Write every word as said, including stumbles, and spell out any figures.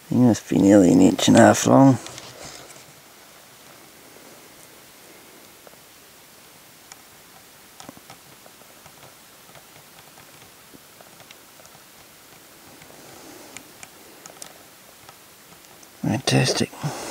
He must be nearly an inch and a half long. Fantastic.